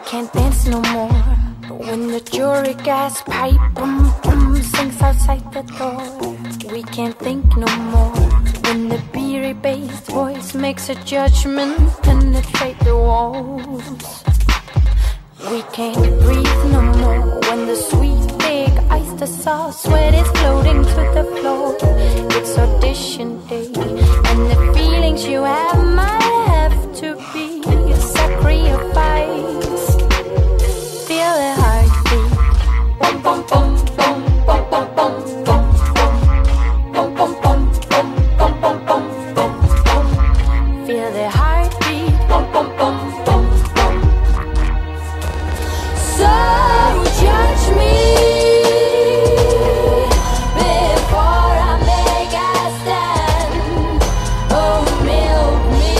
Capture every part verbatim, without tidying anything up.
can't dance no more when the jury gas pipe boom boom sings outside the door. We can't think no more when the beery-based voice makes a judgment penetrate the walls. We can't breathe no more when the sweet big oyster sauce sweat is floating to the floor. It's audition day and the feelings you have might have to be a sacrifice. Feel the heartbeat. Bum bum bum bum bum bum bum bum bum bum bum bum bum bum bum bum bum. Feel the heartbeat. Bum bum bum bum bum. So judge me before I make a stand. Oh, milk me.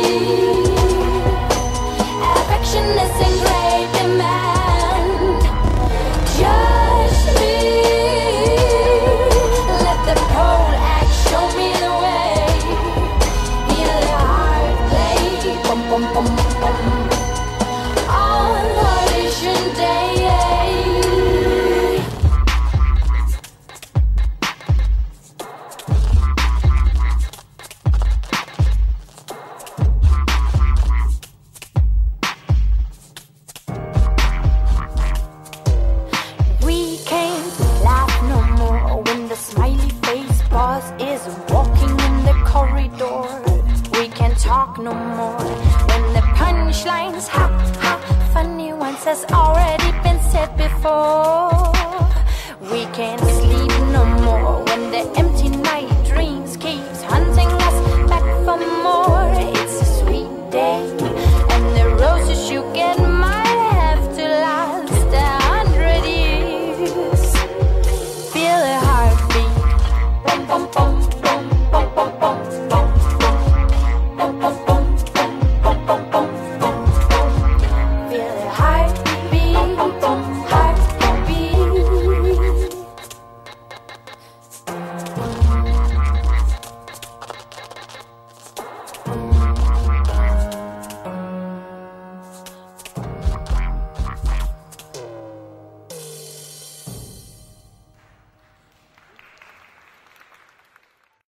Affection is in great demand. Judge me. Let the pole act show me the way. Hear the heart play. Bum bum bum bum. On audition day. We can't laugh no more when the smiley face boss is walking in the corridor. We can't talk no more when the punchlines ha ha funny ones has already been said before. We can't